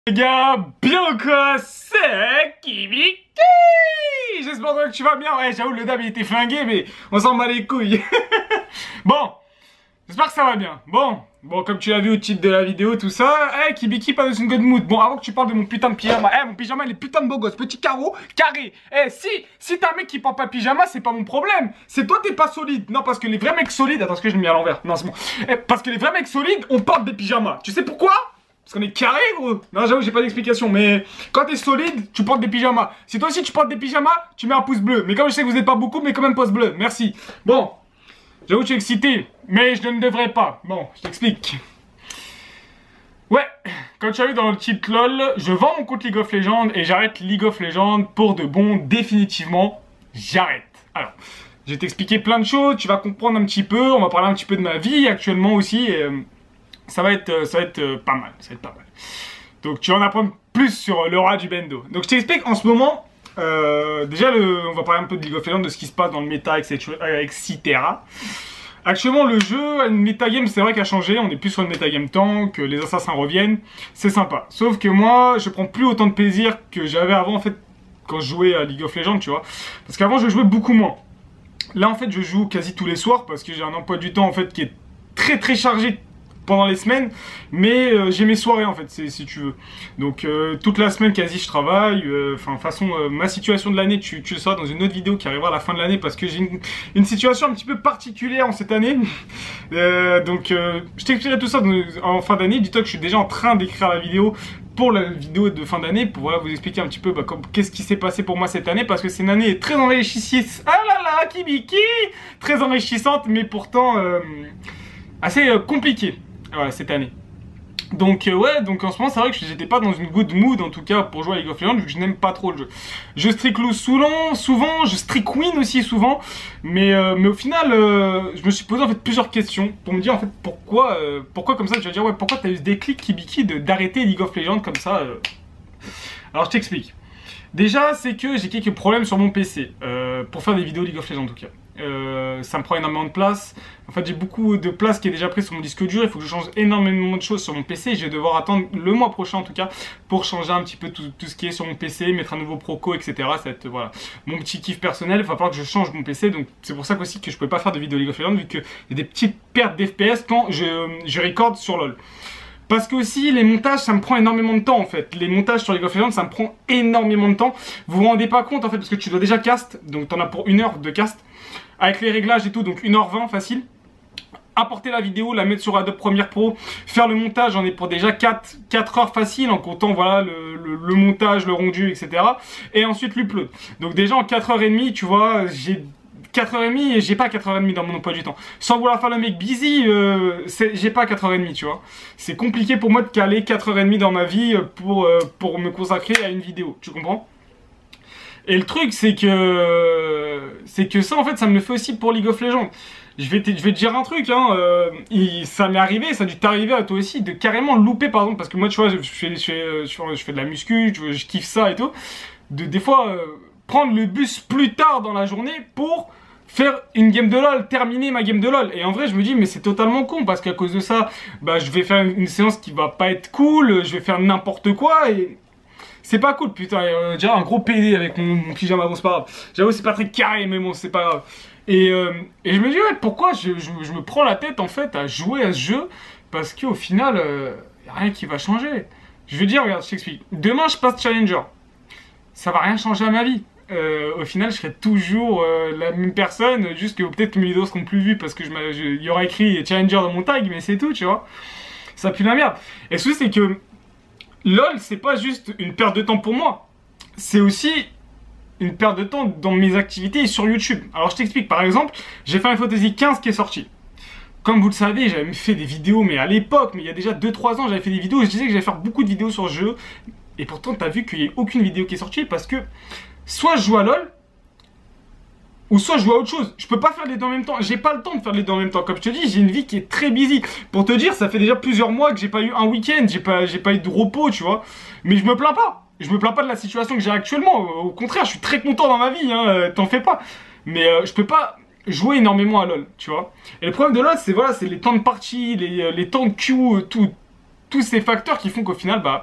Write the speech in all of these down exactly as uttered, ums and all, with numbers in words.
Les gars, bien ou quoi? C'est Kibiki. J'espère que tu vas bien. Ouais, j'avoue, le dab il était flingué, mais on s'en bat les couilles. Bon, j'espère que ça va bien. Bon, bon, comme tu l'as vu au titre de la vidéo, tout ça. Eh, hey, Kibiki, pas dans une good mood. Bon, avant que tu parles de mon putain de pyjama, eh, hey, mon pyjama, il est putain de beau gosse. Petit carreau, carré. Eh, hey, si, si t'as un mec qui porte pas de pyjama, c'est pas mon problème. C'est toi, t'es pas solide. Non, parce que les vrais mecs solides. Attends, ce que je l'ai mis à l'envers. Non, c'est bon. Eh, parce que les vrais mecs solides, on porte des pyjamas. Tu sais pourquoi? Parce qu'on est carré, gros. Non, j'avoue, j'ai pas d'explication. Mais quand t'es solide, tu portes des pyjamas. Si toi aussi tu portes des pyjamas, tu mets un pouce bleu. Mais comme je sais que vous êtes pas beaucoup, mais quand même pouce bleu. Merci. Bon, j'avoue, je suis excité. Mais je ne devrais pas. Bon, je t'explique. Ouais, comme tu as vu dans le titre LOL, je vends mon compte League of Legends et j'arrête League of Legends pour de bon. Définitivement, j'arrête. Alors, je vais t'expliquer plein de choses. Tu vas comprendre un petit peu. On va parler un petit peu de ma vie actuellement aussi. Et, euh, Ça va être, ça va être euh, pas mal, ça va être pas mal. Donc tu vas en apprendre plus sur le roi du bendo. Donc je t'explique en ce moment, euh, déjà le, on va parler un peu de League of Legends, de ce qui se passe dans le méta, et cetera. Actuellement le jeu, une metagame c'est vrai qu'elle a changé, on est plus sur une metagame tank, les assassins reviennent, c'est sympa. Sauf que moi, je prends plus autant de plaisir que j'avais avant en fait, quand je jouais à League of Legends, tu vois. Parce qu'avant je jouais beaucoup moins. Là en fait je joue quasi tous les soirs parce que j'ai un emploi du temps en fait qui est très très chargé pendant les semaines, mais euh, j'ai mes soirées en fait, si tu veux. Donc euh, toute la semaine quasi je travaille. Enfin, euh, façon, euh, ma situation de l'année, tu, tu le sauras dans une autre vidéo qui arrivera à la fin de l'année parce que j'ai une, une situation un petit peu particulière en cette année. euh, donc euh, je t'expliquerai tout ça dans, en fin d'année. Dis-toi que je suis déjà en train d'écrire la vidéo pour la vidéo de fin d'année pour voilà, vous expliquer un petit peu bah, qu'est-ce qui s'est passé pour moi cette année parce que c'est une année très enrichissante. Ah là là, Kibiki, très enrichissante, mais pourtant euh, assez euh, compliquée. Voilà, cette année. Donc euh, ouais, donc en ce moment c'est vrai que j'étais pas dans une good mood en tout cas pour jouer à League of Legends vu que je n'aime pas trop le jeu. Je streak low souvent, souvent, je streak win aussi souvent, mais, euh, mais au final euh, je me suis posé en fait plusieurs questions pour me dire en fait pourquoi, euh, pourquoi comme ça, je vais dire ouais pourquoi t'as eu ce déclic Kibiki d'arrêter League of Legends comme ça. Euh... Alors je t'explique. Déjà c'est que j'ai quelques problèmes sur mon P C, euh, pour faire des vidéos League of Legends en tout cas. Euh, ça me prend énormément de place. En fait, j'ai beaucoup de place qui est déjà prise sur mon disque dur. Il faut que je change énormément de choses sur mon P C. Je vais devoir attendre le mois prochain, en tout cas, pour changer un petit peu tout, tout ce qui est sur mon P C, mettre un nouveau Proco, et cetera. Ça va être, voilà, mon petit kiff personnel. Il va falloir que je change mon P C. Donc, c'est pour ça aussi que je ne pouvais pas faire de vidéo League of Legends, vu qu'il y a des petites pertes d'F P S quand je, je record sur LoL. Parce que aussi, les montages, ça me prend énormément de temps, en fait. Les montages sur League of Legends, ça me prend énormément de temps. Vous vous rendez pas compte, en fait, parce que tu dois déjà cast. Donc, t'en as pour une heure de cast. Avec les réglages et tout, donc une heure vingt, facile. Apporter la vidéo, la mettre sur Adobe Premiere Pro. Faire le montage, j'en ai pour déjà quatre, quatre heures facile, en comptant, voilà, le, le, le montage, le rendu, et cetera. Et ensuite, l'upload. Donc, déjà, en quatre heures trente, tu vois, j'ai... quatre heures trente et j'ai pas quatre heures trente dans mon emploi du temps. Sans vouloir faire le mec busy, euh, j'ai pas quatre heures trente, tu vois. C'est compliqué pour moi de caler quatre heures trente dans ma vie pour, euh, pour me consacrer à une vidéo, tu comprends? Et le truc, c'est que c'est que ça, en fait, ça me le fait aussi pour League of Legends. Je vais te, je vais te dire un truc, hein, euh, il, ça m'est arrivé, ça a dû t'arriver à toi aussi, de carrément louper, par exemple, parce que moi, tu vois, je fais, je fais, je fais de la muscu, je, je kiffe ça et tout. De, des fois, euh, prendre le bus plus tard dans la journée pour faire une game de LoL, terminer ma game de LoL. Et en vrai, je me dis, mais c'est totalement con, parce qu'à cause de ça, bah, je vais faire une séance qui va pas être cool, je vais faire n'importe quoi, et... c'est pas cool, putain, euh, déjà un gros P D avec mon, mon pyjama, bon c'est pas grave. J'avoue c'est pas très carré, mais bon c'est pas grave. Et, euh, et je me dis, ouais, pourquoi je, je, je me prends la tête en fait à jouer à ce jeu? Parce qu'au final, euh, y a rien qui va changer. Je veux dire, regarde, je t'explique. Demain je passe Challenger. Ça va rien changer à ma vie. Euh, au final, je serai toujours euh, la même personne, juste que peut-être que mes vidéos seront plus vues parce que je, je, y aura écrit Challenger dans mon tag, mais c'est tout, tu vois. Ça pue la merde. Et le souci c'est que LoL, c'est pas juste une perte de temps pour moi. C'est aussi une perte de temps dans mes activités et sur YouTube. Alors je t'explique, par exemple, j'ai Final Fantasy quinze qui est sorti. Comme vous le savez, j'avais fait des vidéos, mais à l'époque, mais il y a déjà deux trois ans, j'avais fait des vidéos et je disais que j'allais faire beaucoup de vidéos sur ce jeu. Et pourtant, t'as vu qu'il n'y a aucune vidéo qui est sortie parce que soit je joue à LoL, ou soit je joue à autre chose. Je peux pas faire les deux en même temps. J'ai pas le temps de faire les deux en même temps. Comme je te dis, j'ai une vie qui est très busy. Pour te dire, ça fait déjà plusieurs mois que j'ai pas eu un week-end. J'ai pas, j'ai pas eu de repos, tu vois. Mais je me plains pas. Je me plains pas de la situation que j'ai actuellement. Au contraire, je suis très content dans ma vie. Hein. T'en fais pas. Mais euh, je peux pas jouer énormément à LoL, tu vois. Et le problème de LoL, c'est voilà, c'est les temps de partie, les, les temps de queue, tout, tous ces facteurs qui font qu'au final, bah,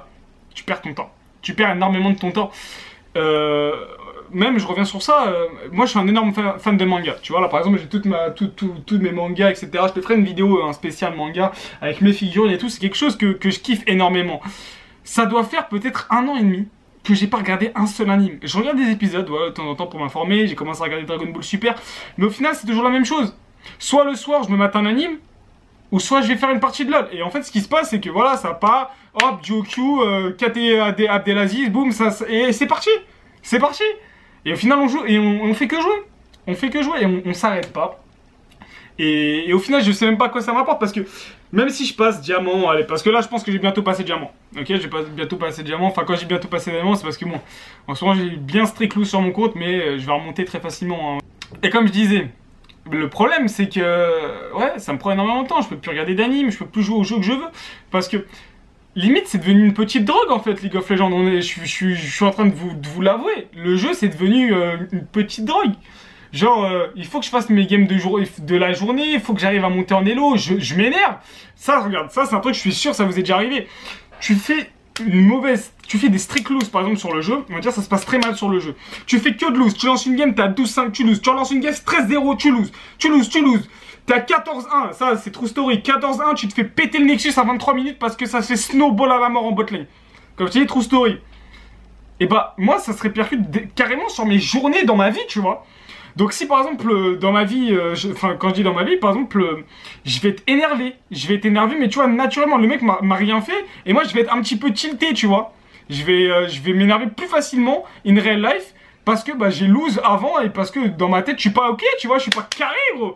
Tu perds ton temps. Tu perds énormément de ton temps. Euh, même, je reviens sur ça, euh, moi je suis un énorme fan, fan de manga. Tu vois, là par exemple, j'ai toutes ma, tout, tout, tous mes mangas, et cetera. Je te ferai une vidéo, un spécial manga, avec mes figurines et tout. C'est quelque chose que, que je kiffe énormément. Ça doit faire peut-être un an et demi que j'ai pas regardé un seul anime. Je regarde des épisodes, ouais, de temps en temps pour m'informer. J'ai commencé à regarder Dragon Ball Super. Mais au final, c'est toujours la même chose. Soit le soir, je me mate un anime, ou soit je vais faire une partie de LoL. Et en fait, ce qui se passe, c'est que voilà, ça part, hop, Gyokyu, euh, K T Abdelaziz, boum, ça, et c'est parti. C'est parti. Et au final, on joue, et on, on fait que jouer. On fait que jouer, et on, on s'arrête pas. Et, et au final, je sais même pas à quoi ça me rapporte, parce que même si je passe diamant, allez, parce que là, je pense que j'ai bientôt passé diamant. Ok, j'ai pas bientôt passé diamant. Enfin, quand j'ai bientôt passé diamant, c'est parce que bon, en ce moment, j'ai bien strict loup sur mon compte, mais je vais remonter très facilement. Hein. Et comme je disais, le problème, c'est que, ouais, ça me prend énormément de temps. Je peux plus regarder d'anime, je peux plus jouer aux jeux que je veux, parce que limite, c'est devenu une petite drogue en fait, League of Legends. On est, je, je, je suis en train de vous, de vous l'avouer. Le jeu, c'est devenu euh, une petite drogue. Genre, euh, il faut que je fasse mes games de, jour, de la journée, il faut que j'arrive à monter en elo, je, je m'énerve. Ça, regarde, ça c'est un truc, je suis sûr, ça vous est déjà arrivé. Tu fais une mauvaise, tu fais des strict lose par exemple sur le jeu, on va dire ça se passe très mal sur le jeu. Tu fais que de lose, tu lances une game, t'as douze cinq, tu lose. Tu relances une game, treize zéro, tu lose. Tu lose, tu lose. T'as quatorze un, ça c'est true story, quatorze un, tu te fais péter le Nexus à vingt-trois minutes parce que ça se fait snowball à la mort en botlane. Comme je te dis, true story. Et bah, moi ça se répercute carrément sur mes journées dans ma vie, tu vois. Donc si par exemple dans ma vie, euh, je, enfin quand je dis dans ma vie, par exemple, euh, je vais être énervé, je vais être énervé, mais tu vois naturellement le mec m'a rien fait et moi je vais être un petit peu tilté, tu vois. Je vais, euh, je vais m'énerver plus facilement in real life parce que bah j'ai lose avant et parce que dans ma tête je suis pas ok, tu vois, je suis pas carré gros.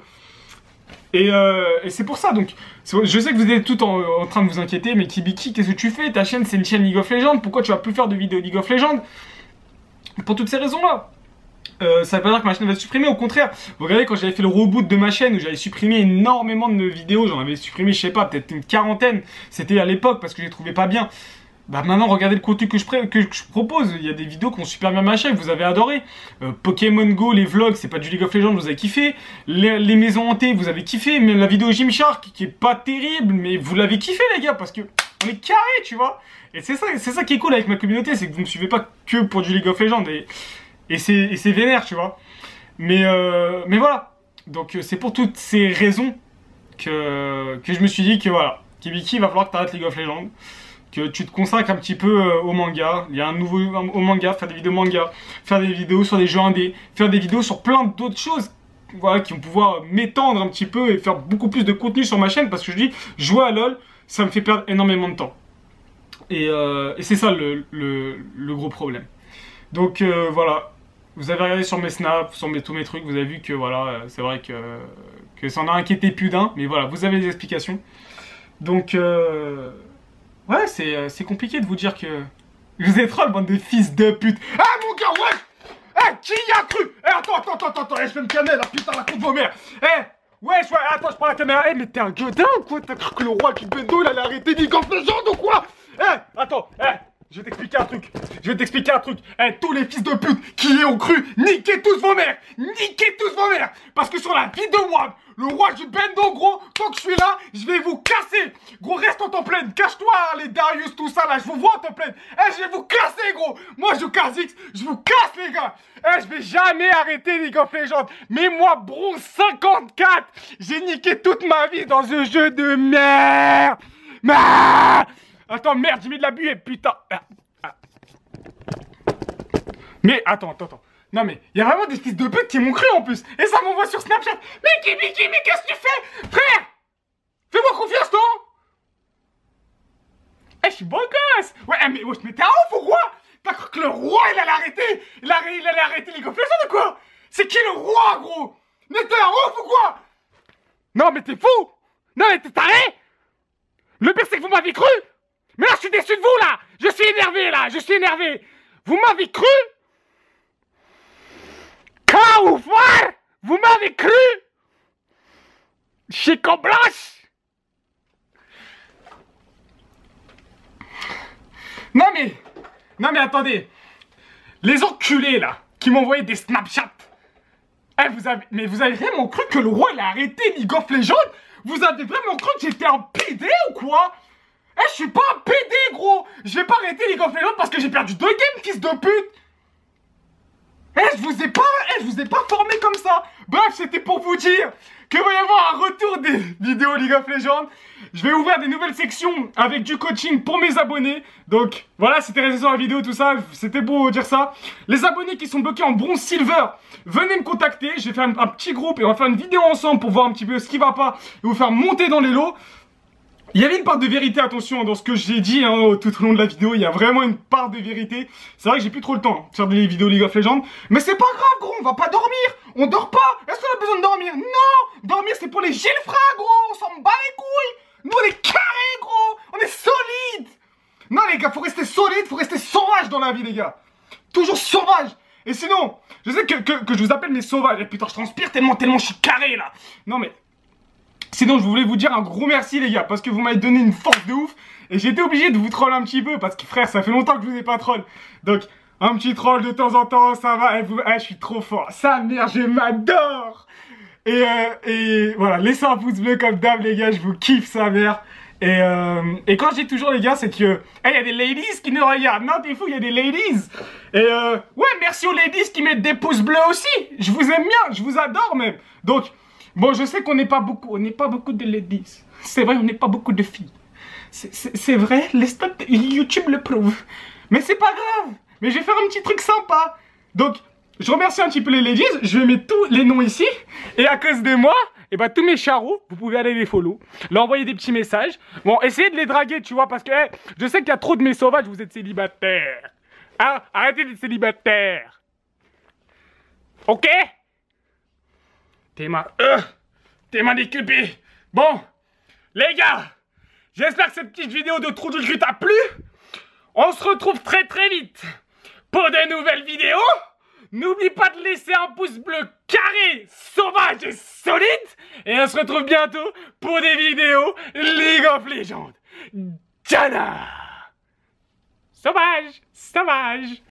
Et, euh, et c'est pour ça donc, je sais que vous êtes tout en, en train de vous inquiéter, mais Kibiki, qu'est-ce que tu fais? Ta chaîne c'est une chaîne League of Legends, pourquoi tu vas plus faire de vidéos League of Legends? Pour toutes ces raisons là. Euh, ça veut pas dire que ma chaîne va se supprimer, au contraire. Vous regardez quand j'avais fait le reboot de ma chaîne où j'avais supprimé énormément de vidéos, j'en avais supprimé je sais pas, peut-être une quarantaine, c'était à l'époque parce que je les trouvais pas bien. Bah maintenant regardez le contenu que je, que je propose, il y a des vidéos qui ont super bien marché, vous avez adoré. euh, Pokémon Go, les vlogs, c'est pas du League of Legends, vous avez kiffé. Les, les maisons hantées, vous avez kiffé. Même la vidéo Gymshark qui est pas terrible, mais vous l'avez kiffé les gars, parce que on est carré, tu vois. Et c'est ça, c'est ça qui est cool avec ma communauté, c'est que vous me suivez pas que pour du League of Legends. Et Et c'est vénère, tu vois. Mais, euh, mais voilà. Donc c'est pour toutes ces raisons que, que je me suis dit que voilà, Kibiki, il va falloir que tu arrêtes League of Legends. Que tu te consacres un petit peu euh, au manga. Il y a un nouveau au manga, faire des vidéos manga, faire des vidéos sur des jeux indés, faire des vidéos sur plein d'autres choses. Voilà, qui vont pouvoir m'étendre un petit peu et faire beaucoup plus de contenu sur ma chaîne. Parce que je dis, jouer à LoL, ça me fait perdre énormément de temps. Et, euh, et c'est ça le, le, le gros problème. Donc euh, voilà. Vous avez regardé sur mes snaps, sur mes, tous mes trucs, vous avez vu que voilà, c'est vrai que, que ça en a inquiété plus d'un, mais voilà, vous avez les explications. Donc, euh, ouais, c'est compliqué de vous dire que vous êtes troll, bande de fils de pute. Ah mon gars, ouais. Eh, qui y a cru? Eh, attends, attends, attends, attends, eh, je vais me calmer là, putain, la con de vos mères. Eh, ouais, je, attends, je prends la caméra. Eh, mais t'es un gueudin ou quoi? T'as cru que le roi du bendo, il allait arrêter League of Legends ou quoi? Eh, attends, eh. Je vais t'expliquer un truc, je vais t'expliquer un truc. Eh, tous les fils de pute qui y ont cru, niquez tous vos mères, niquez tous vos mères. Parce que sur la vie de Wam, le roi du bendo, gros, tant que je suis là, je vais vous casser. Gros, reste en temps pleine, cache-toi, les Darius, tout ça, là, je vous vois en temps pleine. Eh, je vais vous casser, gros. Moi, je casse X, je vous casse, les gars. Eh, je vais jamais arrêter League of Legends. Mais moi, bronze cinquante-quatre, j'ai niqué toute ma vie dans ce jeu de merde. Merde. Attends, merde, j'ai mis de la buée, putain. Mais, attends, attends, attends. Non, mais, il y a vraiment des fils de pute qui m'ont cru, en plus. Et ça m'envoie sur Snapchat. Mais, Kibiki, mais qu'est-ce que tu fais? Frère, fais-moi confiance, non? Eh, je suis beau gosse. Ouais, mais, wesh, mais t'es un ouf ou quoi? T'as cru que le roi, il allait arrêter? Il, a, il allait arrêter League of Legends ou quoi? C'est qui le roi, gros? Mais t'es un ouf ou quoi? Non, mais t'es fou. Non, mais t'es taré. Le pire, c'est que vous m'avez cru. Mais là, je suis déçu de vous, là. Je suis énervé, là. Je suis énervé. Vous m'avez cru? Quand vous m'avez cru? Chez Coblanche? Non, mais... Non, mais attendez. Les enculés, là, qui m'envoyaient des Snapchats. Eh, vous avez... Mais vous avez vraiment cru que le roi, il a arrêté League of Legends? Vous avez vraiment cru que j'étais un P D ou quoi? Eh, je suis pas un P D, gros. Je vais pas arrêter League of Legends parce que j'ai perdu deux games, fils de pute. Eh, je vous ai pas, eh, je vous ai pas formé comme ça. Bref, c'était pour vous dire qu'il va y avoir un retour des vidéos League of Legends. Je vais ouvrir des nouvelles sections avec du coaching pour mes abonnés. Donc, voilà, c'était resté sur la vidéo, tout ça. C'était pour vous dire ça. Les abonnés qui sont bloqués en bronze silver, venez me contacter. Je vais faire un, un petit groupe et on va faire une vidéo ensemble pour voir un petit peu ce qui va pas et vous faire monter dans les lots. Il y avait une part de vérité, attention, dans ce que j'ai dit hein, tout au long de la vidéo. Il y a vraiment une part de vérité. C'est vrai que j'ai plus trop le temps de faire des vidéos League of Legends. Mais c'est pas grave, gros, on va pas dormir. On dort pas. Est-ce qu'on a besoin de dormir? Non. Dormir, c'est pour les gilfrats, gros. On s'en bat les couilles. Nous, on est carrés, gros. On est solides. Non, les gars, faut rester solide, faut rester sauvage dans la vie, les gars. Toujours sauvage. Et sinon, je sais que, que, que je vous appelle mes sauvages. Et putain, je transpire tellement, tellement je suis carré, là. Non, mais... Sinon, je voulais vous dire un gros merci, les gars, parce que vous m'avez donné une force de ouf. Et j'ai été obligé de vous troll un petit peu, parce que frère, ça fait longtemps que je vous ai pas troll. Donc, un petit troll de temps en temps, ça va. Et vous... eh, je suis trop fort. Sa mère, je m'adore. Et, euh, et voilà, laissez un pouce bleu comme d'hab, les gars, je vous kiffe, sa mère. Et, euh, et quand je dis toujours, les gars, c'est que... il hey, y a des ladies qui nous regardent. Non, t'es fou, il y a des ladies. Et euh, ouais, merci aux ladies qui mettent des pouces bleus aussi. Je vous aime bien, je vous adore même. Donc... bon, je sais qu'on n'est pas beaucoup, on n'est pas beaucoup de ladies. C'est vrai, on n'est pas beaucoup de filles. C'est vrai, les stats YouTube le prouvent. Mais c'est pas grave. Mais je vais faire un petit truc sympa. Donc, je remercie un petit peu les ladies. Je vais mettre tous les noms ici. Et à cause de moi, et bah tous mes charros, vous pouvez aller les follow. Leur envoyer des petits messages. Bon, essayez de les draguer, tu vois, parce que hey, je sais qu'il y a trop de mes sauvages, vous êtes célibataires. Hein? Arrêtez d'être célibataires. Ok? T'es ma... Euh, t'es manicupé. Bon, les gars, j'espère que cette petite vidéo de trou du cul t'a plu. On se retrouve très très vite pour de nouvelles vidéos. N'oublie pas de laisser un pouce bleu carré, sauvage et solide. Et on se retrouve bientôt pour des vidéos League of Legends. Tchana! Sauvage, sauvage.